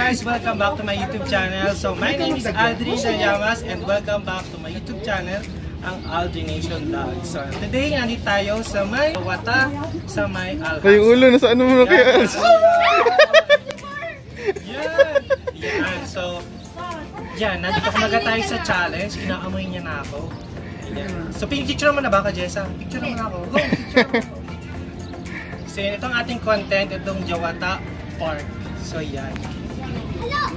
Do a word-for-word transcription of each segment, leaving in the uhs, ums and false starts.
guys, welcome back to my YouTube channel. So my name is Aldrin Llamas and welcome back to my YouTube channel, ang Aldrination Vlog. So today, nandito tayo sa may Wata, sa may Alhas. Ay, ulo, nasa ano mo na kaya? Yan! Yan, so yan, nandito kumaga tayo sa challenge. Inaamoy niya na ako. Yan. So picture mo na ba ka, Jessa? Picture mo na ako. Go! Picture mo. So yun, itong ating content, itong Jawata Park. So yan. Hello!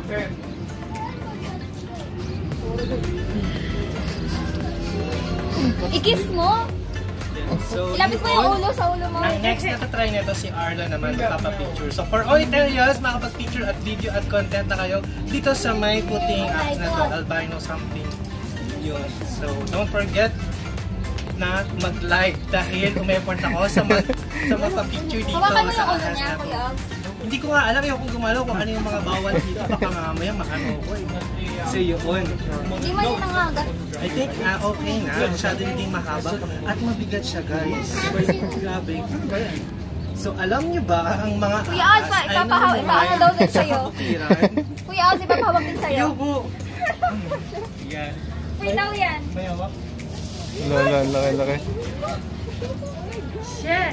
I-kiss mo? So, ilapit mo yung ulo sa ulo mo. Ang next na try nito si Arlo naman magpapapicture. So for only ten years, makapag-picture at video at content na kayo dito sa may puting apps na to, albino something. Yun. So don't forget na mag-like dahil umeport ako sa mag sa magpa-picture dito Hawakan mo sa yung ulo ahas niya, natin. Kuya. Hindi ko nga alam yung kung gumalaw kung ano yung mga bawal dito. Baka mamaya makano ko eh. So yun. Hindi man yun nangagat. I think uh, okay na. Masyado hindi mahaba. At mabigat siya, guys. Grabe. So alam niyo ba ang mga Kuya Alz, ay ipapahaw, ipaano daw din sa sa'yo. kaputiran? Kuya Alz, ipapahawak din sa'yo. Yubo! Yan. Free daw yan. May hawak? Lala, laki, laki. Shit!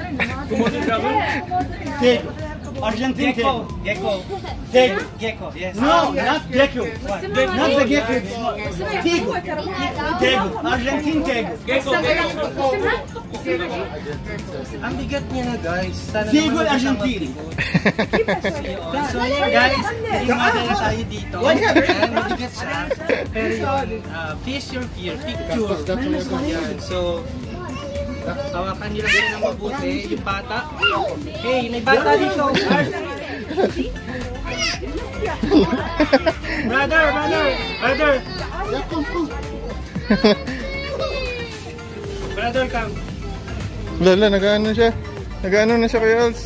Gecko. Argentine Gecko. gecko. Gecko. Gecko. Gecko, yes. No, not gecko. What? Not the gecko. Tigo. Tigo. Argentine tigo. Gecko. Ang bigat niya na, guys. Sana Tigo naman Argentine. So yun, guys, hindi madala tayo dito. Ayan, mabigat siya. Pero yun, uh, face your fear, picture. Yan, so hawakan nila sila ng mabuti, yung bata. Hey, may bata dito! Brother, brother, brother! Brother, come! Lala, nag-ano siya? Nag-ano na siya kay Alz?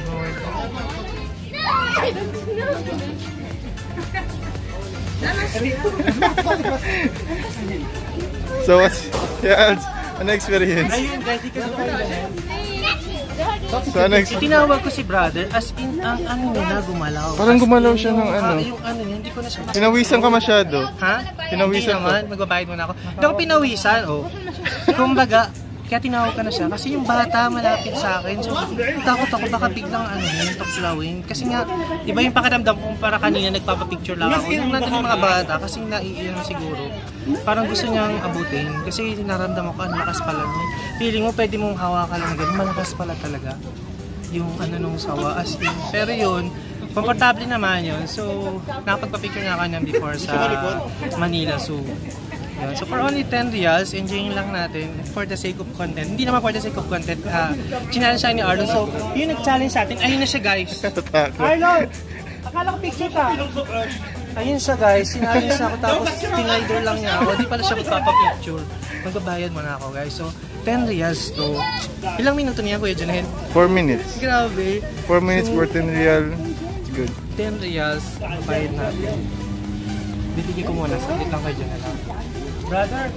So what's, yeah, Alz? Ano experience? Ayun, guys, di ka na kayo ganyan. So ano experience? Tinawag ko si brother, as in, ang ano niya na gumalaw. Parang As gumalaw in, siya ng yung, ano. ah, yung ano niya, hindi ko na siya Pinawisan ka masyado. Ha? Pinawisan Hindi naman, magbabayad muna ako. Hindi ako pinawisan, oh. Kumbaga, kaya tinawag ka na siya. Kasi yung bata malapit sa akin. So, takot ako baka biglang ano yun, tuklawin. Kasi nga, iba yung pakiramdam kung para kanina nagpapapicture lang ako. Yung nandun yung mga bata, kasi naiiyan siguro. Parang gusto niyang abutin. Kasi naramdaman ko, ang lakas pala niya. Feeling mo, pwede mong hawakan lang ganun. Malakas pala talaga. Yung ano nung sawa. As in, pero yun, komportable naman yun. So, nakapagpapicture na ako niyan before sa Manila Zoo. Yun. So for only ten reals, enjoying lang natin for the sake of content. Hindi naman for the sake of content. Uh, Challenge siya ni Arlo. So, yun nag-challenge sa atin. Ayun na siya, guys. Arlo! Akala ko picture ka. Ayun siya, guys. Sinayos ako tapos tinrider lang niya ako. Di pala siya magpapapicture. Magbabayad mo na ako, guys. So, ten reals to. Ilang minuto niya, Kuya Junel? four minutes. Grabe. four minutes for ten real. It's good. ten reals. Bayad natin. Bibigyan ko muna. Saglit lang kay Junel. Brother,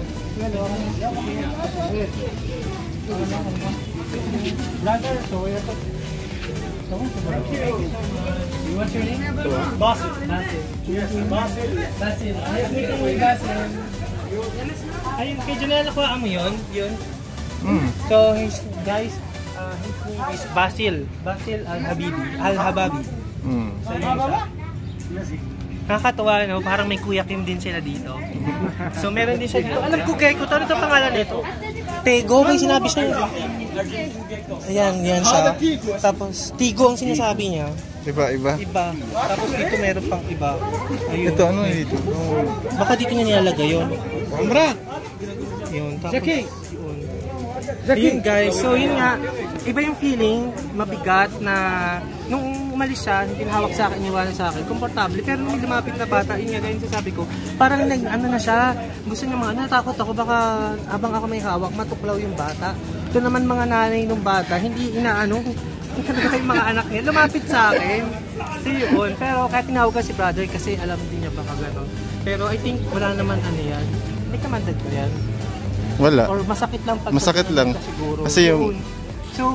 brother, so where to? So, what's your name? Basil. Basil. Yes, Basil. Basil. Nice meeting you, Basil. Ayun, kay Janelle, nakuha mo yun? Yun. Mm. So, his, guys, uh, his name is Basil. Basil Al-Habibi. Al-Hababi. Mm. So, yun siya. Nakakatuwa, no? Parang may Kuya Kim din sila dito. So, meron din siya dito. Alam ko, Gecko. Ano ito pangalan nito? Tego, may sinabi siya. Ayan, yan siya. Tapos, Tigo ang sinasabi niya. Iba, iba. Iba. Tapos dito meron pang iba. Ayun. Ito, ano dito? Oh. Baka dito niya nilalagay yun. Amra! Yun. Tapos, yun. Ayun, guys. So, yun nga. Iba yung feeling, mabigat na nung umalis siya, hindi hawak sa akin, iniwanan sa akin, komportable. Pero nung lumapit na bata, yun nga, ganyan sasabi ko, parang nag, ano na siya, gusto niya mga, natakot ako, baka habang ako may hawak, matuklaw yung bata. Ito naman mga nanay ng bata, hindi inaano, hindi talaga yung mga anak niya, lumapit sa akin. So yun, pero kahit tinawag ka si brother, kasi alam din niya baka gano'n. Pero I think wala naman ano yan, hindi ka mandag ko yan. Wala. Or masakit lang pag Masakit lang. siguro. Kasi yung... So,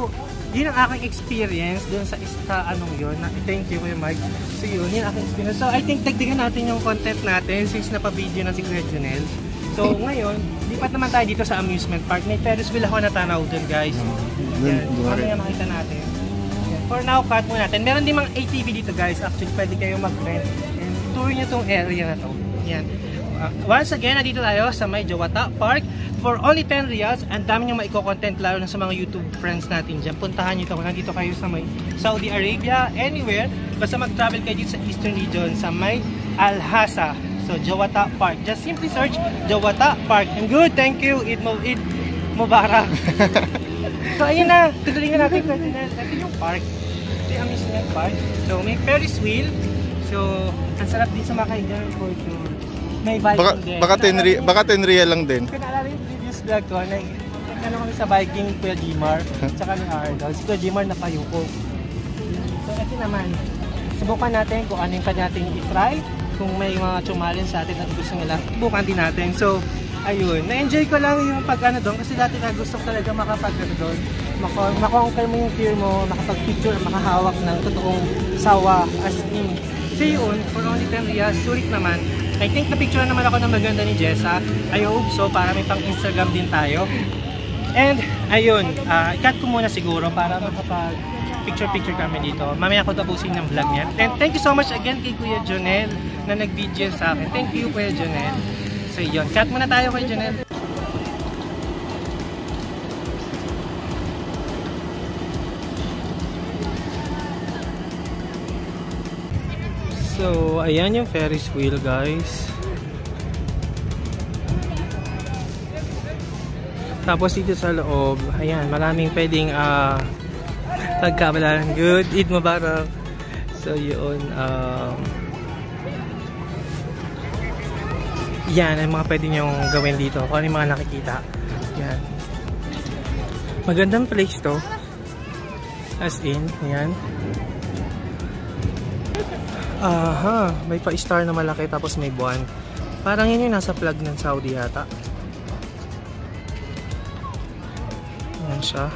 yun ang aking experience dun sa isa anong yun. Na, thank you Kuya Mike. So yun, yun ang aking experience. So I think dagdagan natin yung content natin since napabideo na si Kuya Jonel. So ngayon, lipat naman tayo dito sa amusement park. May Ferris wheel ako natanaw dun guys. Yan, mamaya makita natin. Yan. For now, cut muna natin. Meron din mga A T V dito guys. Actually, pwede kayong mag-rent. And tour nyo tong area na to. Yan. Uh, once again, nandito tayo sa may Jawata Park. For only ten reals, ang dami nyo maiko-content lalo na sa mga YouTube friends natin dyan. Puntahan nyo ito kung nandito kayo sa may Saudi Arabia, anywhere. Basta mag-travel kayo dito sa Eastern Region, sa may Al-Hasa. So, Jawata Park. Just simply search Jawata Park. And good, thank you. Eid, Mo Eid Mubarak. So, ayun na. Tutuloy nga natin. Ito yung park. Ito yung amusement park. So, may Ferris wheel. So, ang sarap din sa makahigan for sure. May Viking Baka, din. baka, ten re baka ten real lang din. Kung naalala yung previous vlog ko, na ano kami sa Viking, Kuya Jimar, tsaka ni Arnold. Si Kuya Jimar napayuko. So, ito naman. Subukan natin kung ano yung pwede natin i-try. Kung may mga chumalin sa atin at gusto nila, subukan din natin. So, ayun. Na-enjoy ko lang yung pag ano doon kasi dati na gusto ko talaga makapag ano doon. Makonquer mo yung fear mo, makapag-picture, makahawak ng totoong sawa as in. So yun, for only ten reals, sulit naman. I think na-picture naman ako ng maganda ni Jessa. I hope so, para may pang-Instagram din tayo. And, ayun, uh, i-cut ko muna siguro para makapag-picture-picture kami dito. Mamaya ko tapusin ng vlog niya. And thank you so much again kay Kuya Jonel na nag-video sa akin. Thank you, Kuya Jonel. So yun, cut muna tayo kay Jonel. So, ayan yung Ferris wheel guys. Tapos dito sa loob, ayan, maraming pwedeng uh, pagkabalan. Good, Eid Mubarak. So, yun. Um, yan, ang mga pwede nyong gawin dito. Kung ano yung mga nakikita. Yan. Magandang place to. As in, ayan. Aha, may pa-star na malaki tapos may buwan. Parang yun yung nasa flag ng Saudi yata. Ayan siya.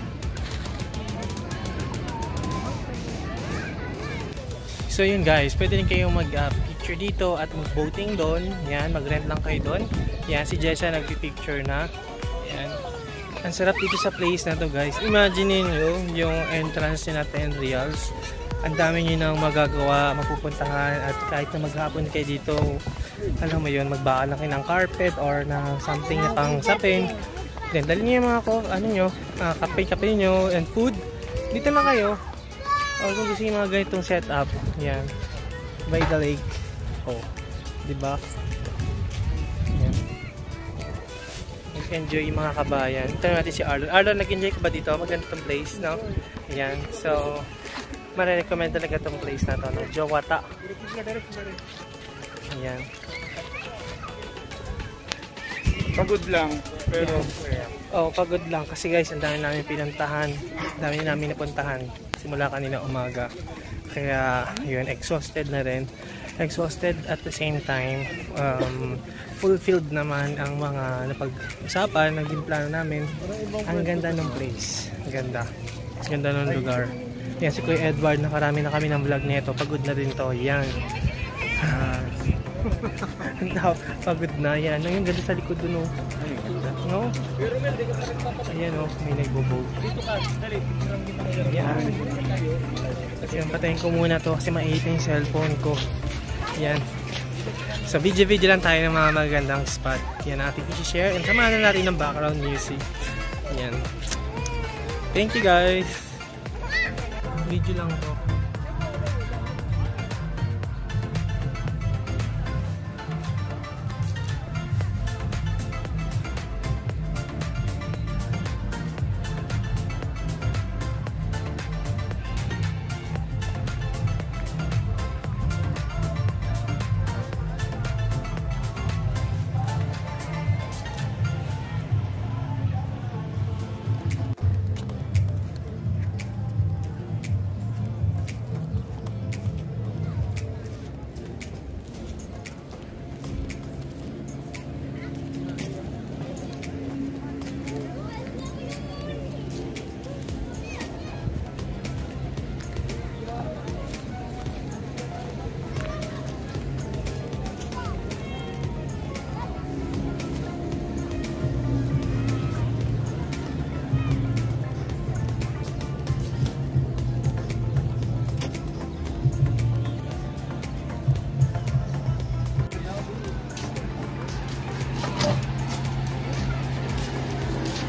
So yun guys, pwede rin kayong mag-picture uh, dito at mag-boating doon. Yan, mag-rent lang kayo doon. Yan, si Jessa nag-picture na. Yan. Ang sarap dito sa place na to guys. Imagine nyo yung entrance na ten reals. Ang dami nyo nang magagawa, mapupuntahan at kahit na maghapon kayo dito, alam mo yun, magbaka lang kayo ng carpet or na something na pang sapin. Then, dali nyo yung mga ko, ano nyo, uh, kape-kape nyo and food. Dito na kayo. O kung gusto yung mga ganitong setup, yan. By the lake. O, oh, diba? Yan. Nag-enjoy yung mga kabayan. Ito natin si Arlo. Arlo, nag-enjoy ka ba dito? Maganda itong place, no? Yan. So, marirecommend talaga itong place na ito, no? Jawata. Ayan. Pagod lang, pero oh, pagod lang kasi guys, ang dami namin pinuntahan, ang dami namin napuntahan simula kanina umaga. Kaya yun, exhausted na rin. Exhausted at the same time, um, fulfilled naman ang mga napag-usapan, naging plano namin. Ang ganda ng place. Ang ganda. Ang ganda ng lugar. Yan, si Kuya Edward, nakarami na kami ng vlog nito. Pagod na rin to. Yan. Uh, pagod na. Yan. Ang ganda sa likod dun, no? No? Ayan, no? May nagbo-boat. Yan. Yan, patayin ko muna to kasi maiit yung cellphone ko. Yan. So, video-video lang tayo ng mga magagandang spot. Yan, natin i-share. And samahan na natin ng background music. Yan. Thank you, guys. Video lang to.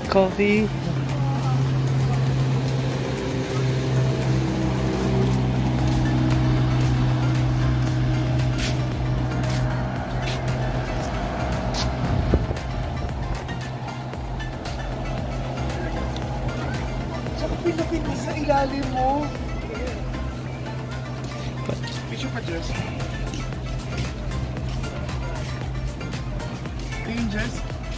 coffee. Saka pinapit mo sa ilalim mo. Picture pa, Jess. Tingin, Jess.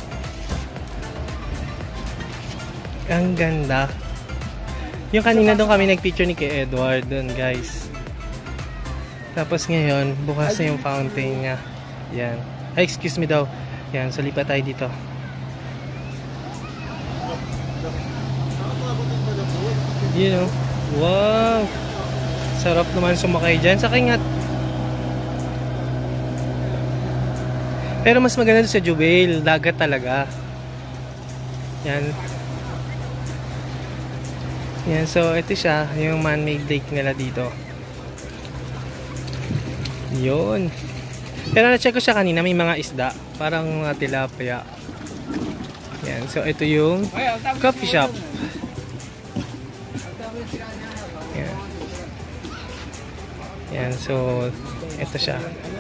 Ang ganda. Yung kanina doon kami nagpicture ni kay Edward doon, guys. Tapos ngayon, bukas na yung fountain niya. Yan. Ay, excuse me daw. Yan, so lipat tayo dito. You know, wow! Sarap naman sumakay dyan. Sa kingat. Pero mas maganda sa Jubel. Dagat talaga. Yan. Yan, so ito siya. Yung man-made lake nila dito. Yun. Pero na-check ko siya kanina. May mga isda. Parang uh, tilapia. Yan, so ito yung coffee shop. Yan. Yan, so ito siya.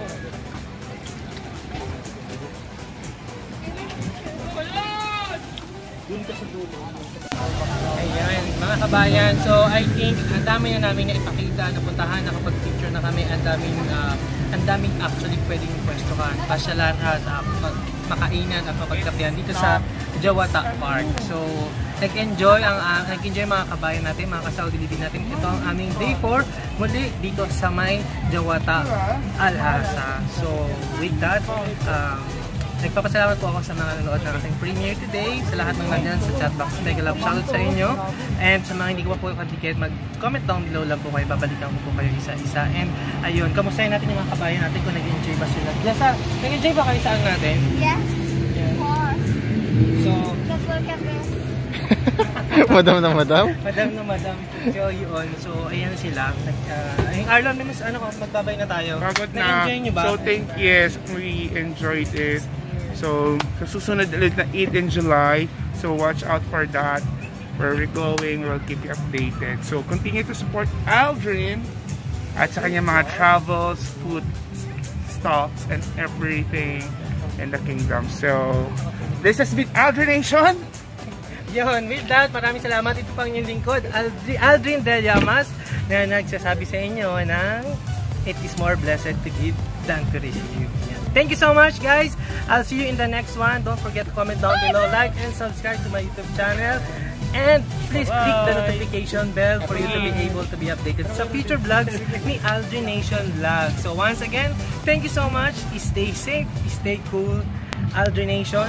Ayan, mga kabayan. So I think ang dami na namin na ipakita, napuntahan, nakapag-picture na kami. Ang daming uh, ang daming actually pwedeng pwestuhan, pasyalan at uh, makainan at mapagkapihan dito sa Jawata Park. So nag-enjoy ang uh, nag-enjoy mga kabayan natin, mga ka-Saudi natin. Ito ang aming day four muli dito sa may Jawata Al-Asa. So with that, um, nagpapasalamat po ako sa mga nanonood ng ating premiere today, sa lahat ng nandyan sa chat box. Mega love shoutout sa inyo. And sa mga hindi ko pa po katiket, mag-comment down below lang po kayo. Babalikan ko po kayo isa-isa. And ayun, kamustahin natin yung mga kabayan natin kung nag-enjoy ba sila. Lasa, nag-enjoy ba kayo saan natin? Yes. Yan. Of course. So, Just look at this. Madam na madam? madam na madam. So, yun. So, ayan sila. Nag, uh, yung Arlon, may mas ano ko, magbabay na tayo. Pagod na. Na-enjoy nyo ba? So, thank yes, we enjoyed it. So, sa susunod ulit na eight in July. So, watch out for that. Where we're going, we'll keep you updated. So, continue to support Aldrin at sa kanyang mga travels, food stops, and everything in the kingdom. So, this has been Aldrin Nation. Yun, with that, maraming salamat. Ito pang yung lingkod, Aldrin, Aldrin Del Llamas, na nagsasabi sa inyo ng it is more blessed to give than to receive. Yan. Thank you so much, guys. I'll see you in the next one. Don't forget to comment down below, like and subscribe to my YouTube channel. And please Bye. click the notification bell for you to be able to be updated sa future vlogs ni Aldrin Nation Vlog. So once again, thank you so much. Stay safe, stay cool. Aldrin Nation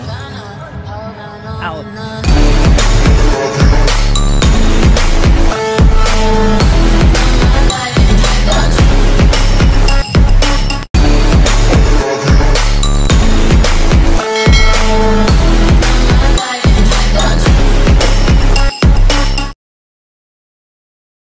out.